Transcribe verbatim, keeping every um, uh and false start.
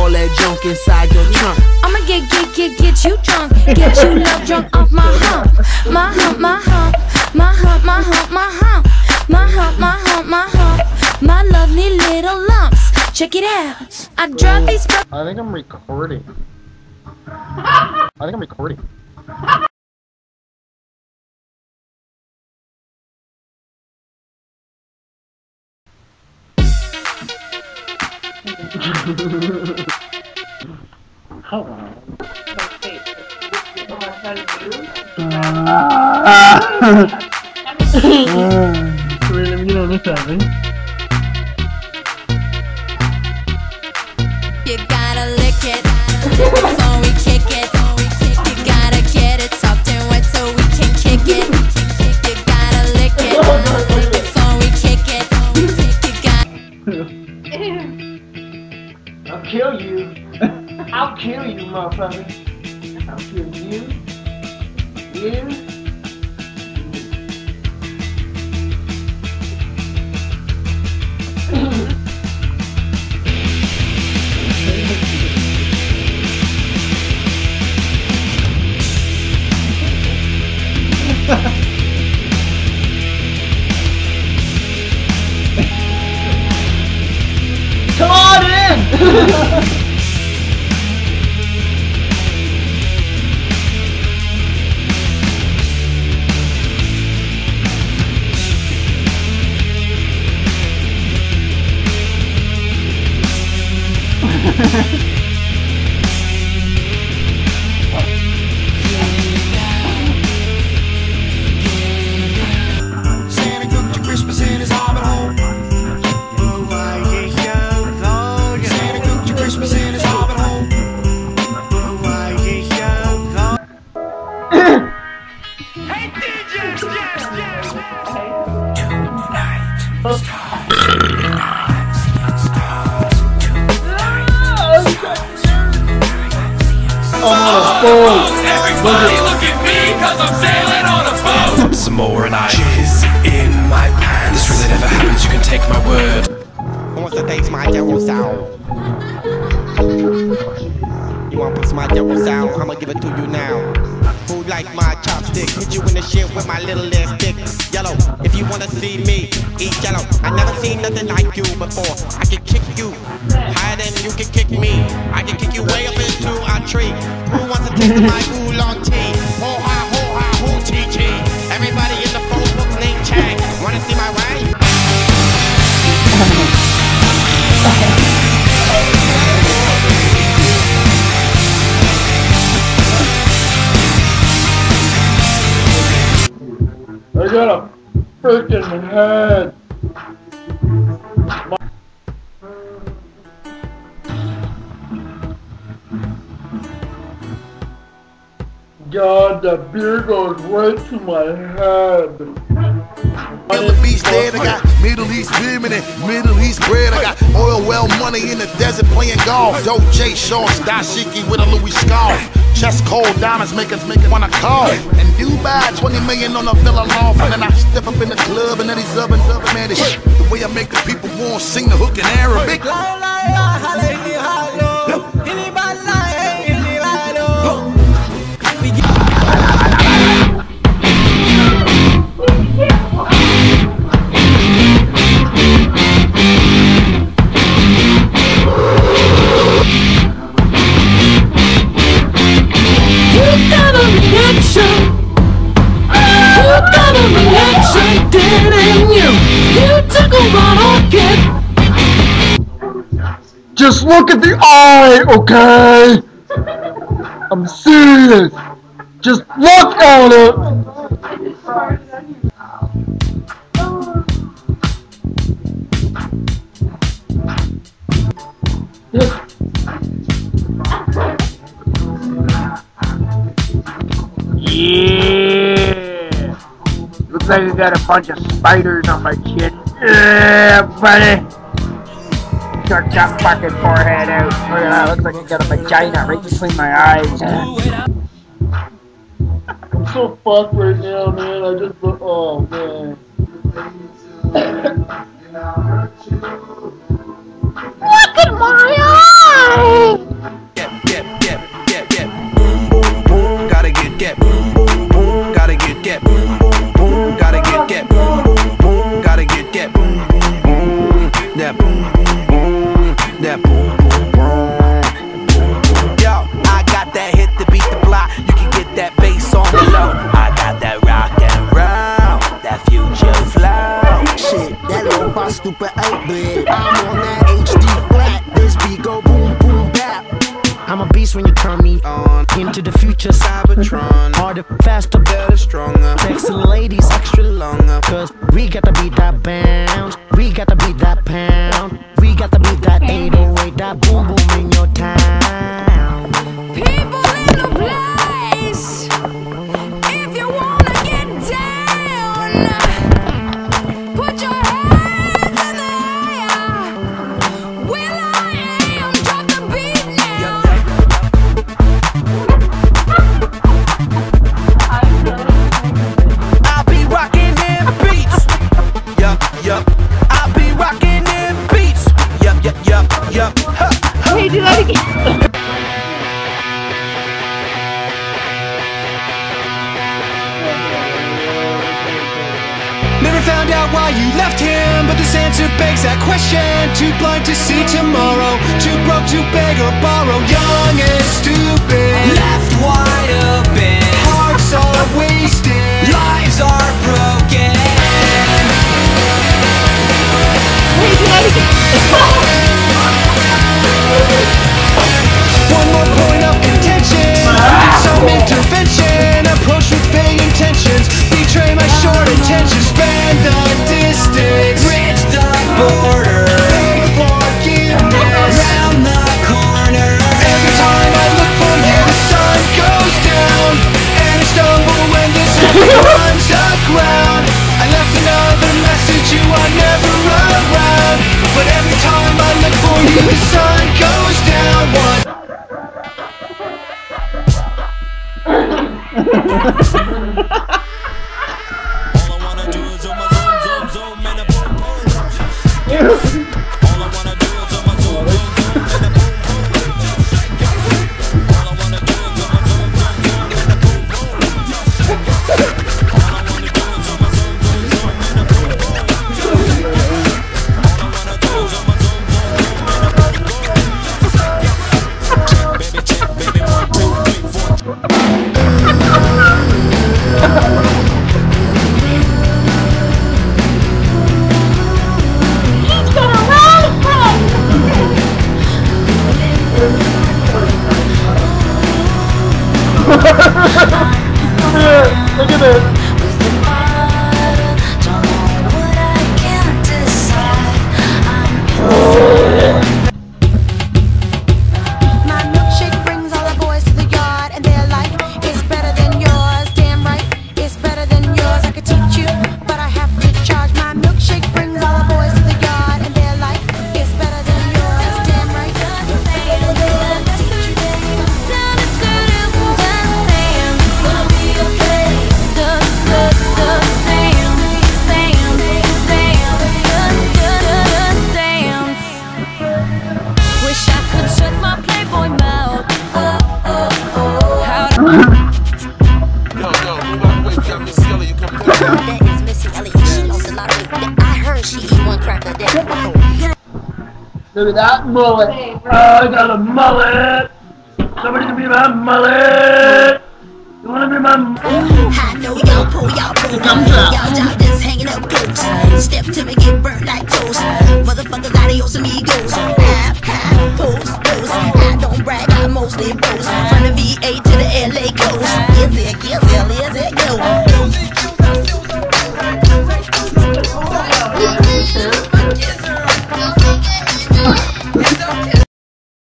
all that junk inside your trunk. I'ma get, get, get, get you drunk, get you love drunk off my hump, my hump, my hump, my hump, my hump, my hump, my hump, my hump, my hump, my lovely little lumps. Check it out. I drive these. I think I'm recording. I think I'm recording. Hello. Let me get on this having. You gotta lick it before we kick it. You gotta get it soft and wet so we can kick it. You gotta lick it before we kick it. You got. I'll kill you. I'll kill you, motherfucker. I'll kill you. You. Come on in! Santa cooked your Christmas in his arm at home. Oh, why you young Lord? Santa cooked your Christmas in his arm at home. Oh, why you young Lord? Hey D J, yes, yes. Tonight, Everybody look at me, cause I'm sailing on a boat. Some more and I jizz in my pants. This really never happens, you can take my word. Who wants to taste my devil sound? You want to piece my devil sound? I'ma give it to you now. Who like my chopstick? Hit you in the shit with my little ass stick. Yellow, if you wanna see me, eat yellow. I never seen nothing like you before. I can kick you higher than you can kick me. I can kick you way up into a tree. Who wants to taste my oolong tea? Ho ha ho ha ho chi chi. Everybody in the phone book named Chang. Wanna see my way? I got a freaking head. God, that beer goes right to my head. Middle East dead, I got Middle East women and Middle East bread. I got oil well money in the desert playing golf. Dope J shorts, dashiki with a Louis scarf. Chest cold diamonds make us make it wanna call. And Dubai, twenty million on a villa loft. And then I step up in the club and then he's up and up, man, this shit. The way I make the people want to sing the hook in Arabic. Just look at the eye, okay? I'm serious. Just look at it. Yeah. Looks like I got a bunch of spiders on my chin. Yeah, buddy. Start that fucking forehead out. Look at that. Looks like I got a vagina right between my eyes. I'm so fucked right now, man. I just look. Oh, man. Look at my eyes! I'm a beast when you turn me on. Into the future, Cybertron. Harder, faster, better, stronger. Sexy ladies, extra longer. Cause we got to beat that bounce. We got to beat that pound. We got to beat that eight oh eight, that boom boom in your town. People in the place, if you wanna get down, put your hands in the air. Will I am, drop the beat now. I'll be rocking them beats. Yup, yup. I'll be rocking them beats. Yup, yup, yup, yup. Huh, huh. Hey, do that again. Never found out why you left him, but this answer begs that question. Too blind to see tomorrow, too broke to beg or borrow. Young and stupid, left wide open. Hearts are wasted, lives are broken. One more point of contention, need some intervention. Approach with vague intentions, betray my short intentions. Span the distance, bridge the border, beg forgiveness, round the corner. Every time I look for you, the sun goes down, and I stumble when this runs aground. I left another message, you are never around. But every time I look for you, the sun goes down. One. Look at this. My milkshake brings all the boys to the yard, and they're like, it's better than yours. Damn right, it's better than yours. I could teach you, but I have to charge. My milkshake brings all the boys to the yard, and they're like, it's better than yours. Damn right. Wish I could shut my Playboy mouth. Oh, oh, oh. How to Yo, yo, move out the way, tell Missy Elliott you come through. That is Missy Elliott. She lost a lot of weight. I heard she eat one cracker a day. Look at that mullet. Oh, I got a mullet. Somebody can be my mullet. You wanna be my mullet? I know y'all pull, y'all pull, y'all job just hanging up close. Step to me, get burnt like toast. Motherfuckers, adios amigos. Half, half, pose, pose. I don't brag, I mostly boast. From the V A to the L A coast.